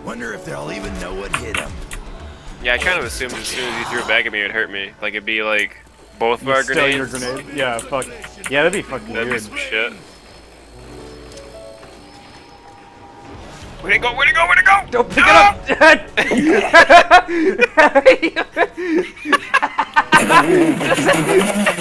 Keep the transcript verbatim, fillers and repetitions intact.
Wonder if they'll even know what hit them. Yeah, I kind of assumed as soon as you threw it back at me, it'd hurt me. Like it'd be like both of our Still grenades. your grenade. Yeah, fuck. Yeah, that'd be fucking That'd weird. be some shit. Where'd it go? Where'd it go? Where'd it go? Don't pick Ah! it up!